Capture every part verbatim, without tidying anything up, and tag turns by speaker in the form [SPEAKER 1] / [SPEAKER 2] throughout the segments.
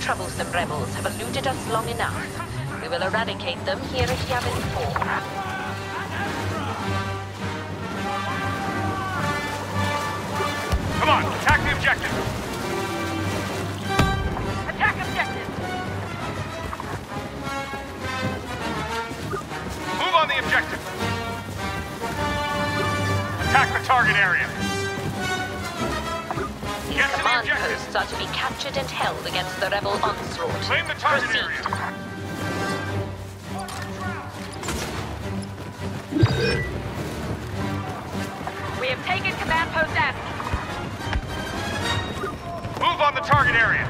[SPEAKER 1] troublesome rebels have eluded us long enough. We will eradicate them here at Yavin four.
[SPEAKER 2] Come on, attack the objective!
[SPEAKER 1] Attack objective!
[SPEAKER 2] Move on the objective! Attack the target area!
[SPEAKER 1] These
[SPEAKER 2] Get to the
[SPEAKER 1] command
[SPEAKER 2] objective!
[SPEAKER 1] posts are to be captured and held against the rebel onslaught.
[SPEAKER 2] Claim the target
[SPEAKER 1] Proceed.
[SPEAKER 2] area!
[SPEAKER 1] We have taken command post F.
[SPEAKER 2] Move on the target area!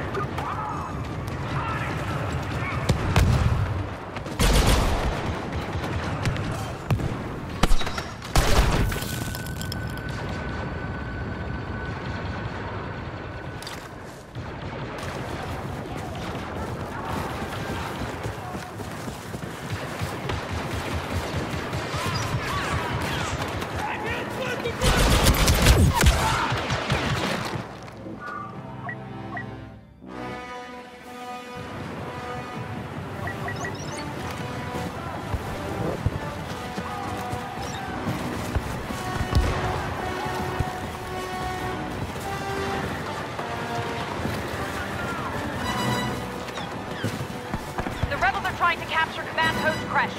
[SPEAKER 1] Trying to capture command post Crash.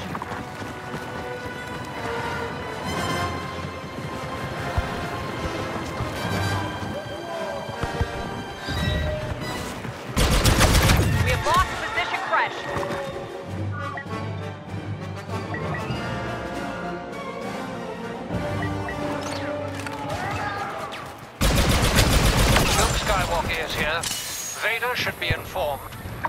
[SPEAKER 1] We have lost position Crash.
[SPEAKER 3] Luke Skywalker is here. Vader should be informed.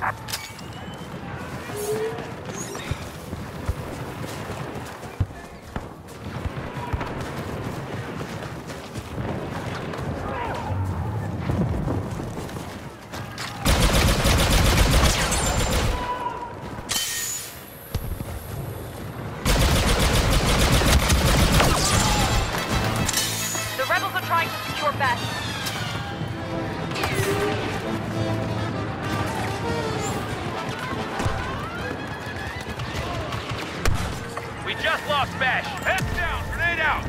[SPEAKER 1] Trying to secure Bash.
[SPEAKER 2] We just lost Bash! Heads down! Grenade out!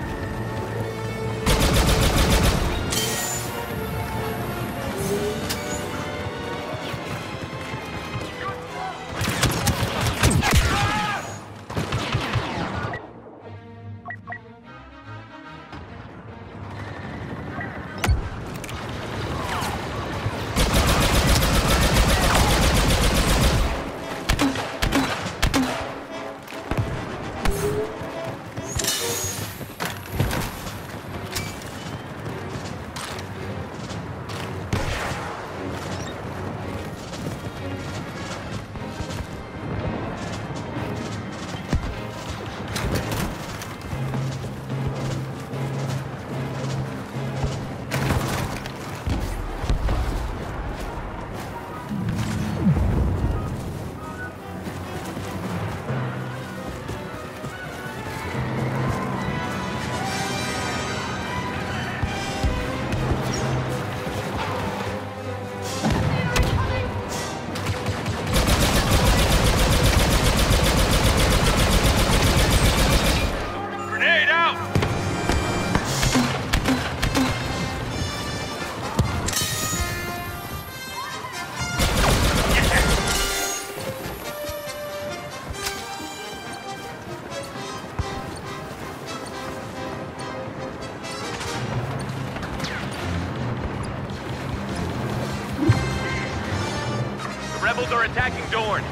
[SPEAKER 2] Rebels are attacking Dorne.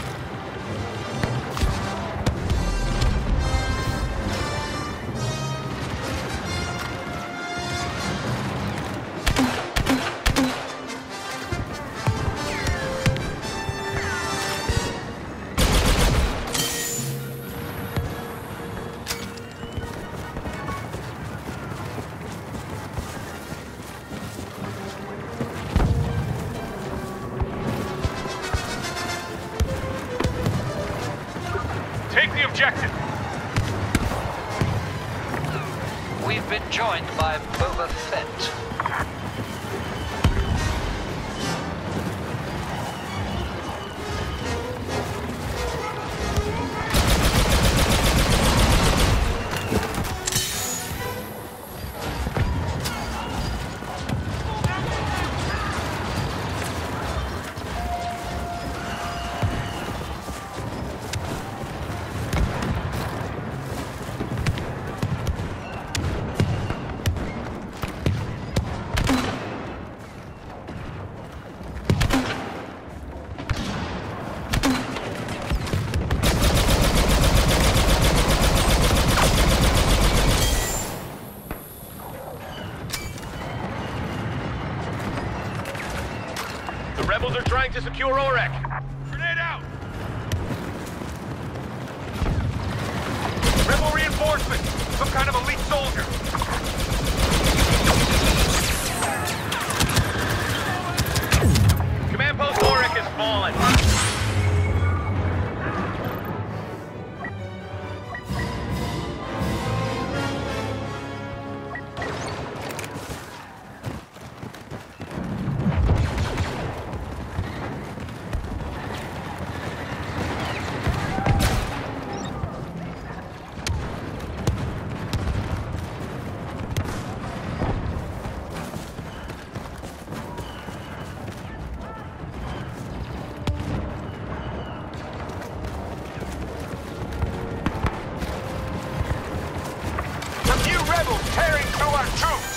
[SPEAKER 2] Objective.
[SPEAKER 3] We've been joined by Boba Fett.
[SPEAKER 2] rebels are trying to secure Orek. Grenade out! Rebel reinforcements! Some kind of elite soldier! Command post Orek has fallen.
[SPEAKER 4] Tearing through our troops!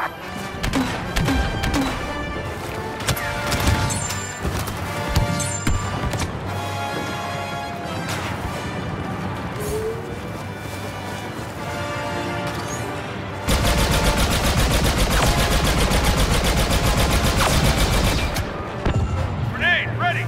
[SPEAKER 2] Grenade, ready!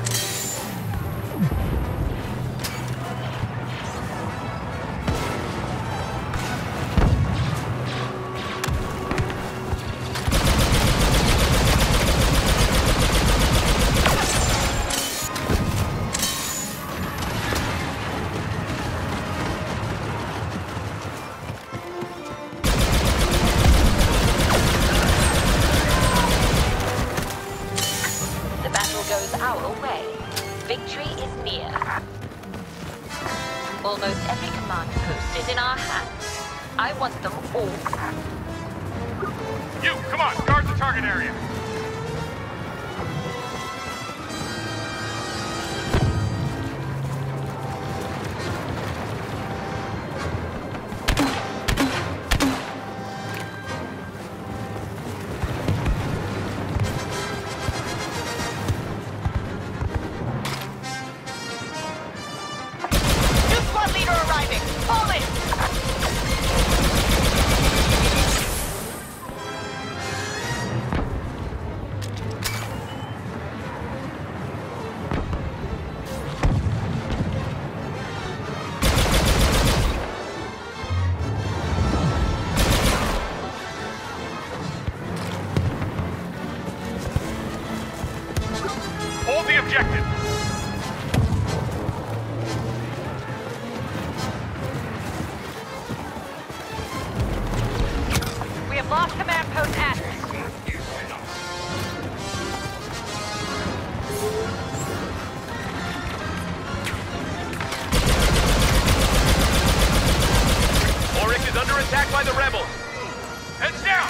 [SPEAKER 1] Victory is near. Almost every command post is in our hands. I want them all.
[SPEAKER 2] You, come on, guard the target area. Hold the objective!
[SPEAKER 1] We have lost command post Atlas.
[SPEAKER 2] Orek is under attack by the rebels. Heads down!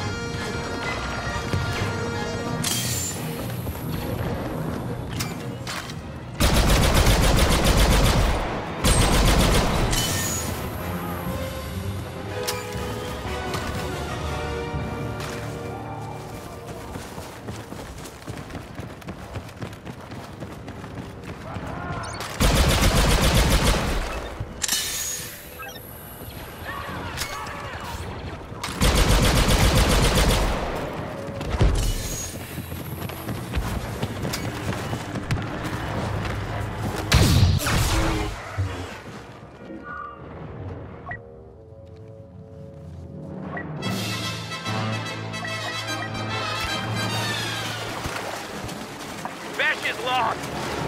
[SPEAKER 2] Bash is lost!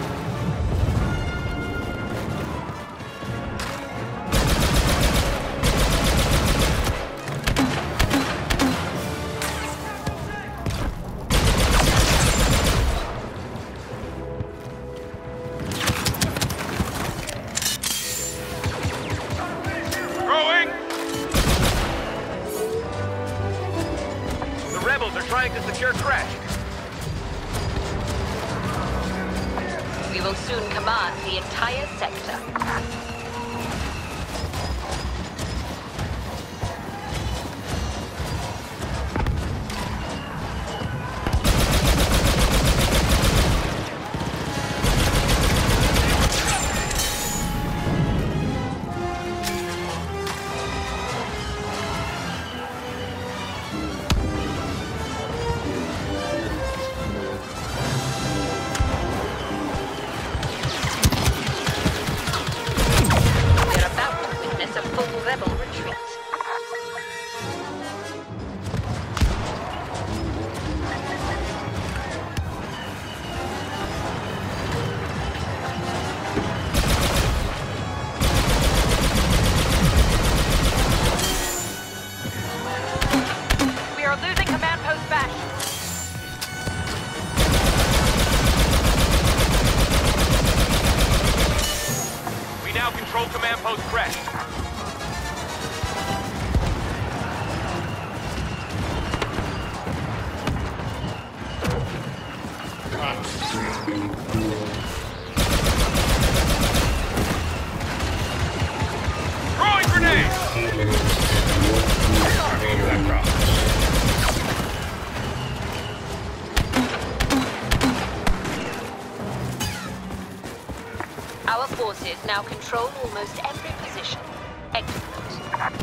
[SPEAKER 2] Throwing! The rebels are trying to secure Crash.
[SPEAKER 1] We will soon command the entire sector. forces now control almost every position. Excellent.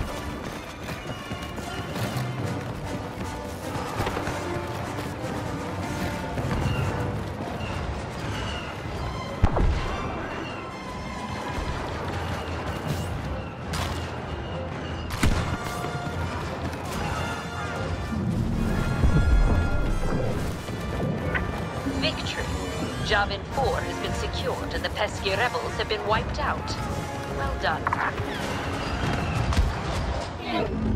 [SPEAKER 1] Victory. Yavin four has been secured and the pesky rebels have been wiped out. Well done.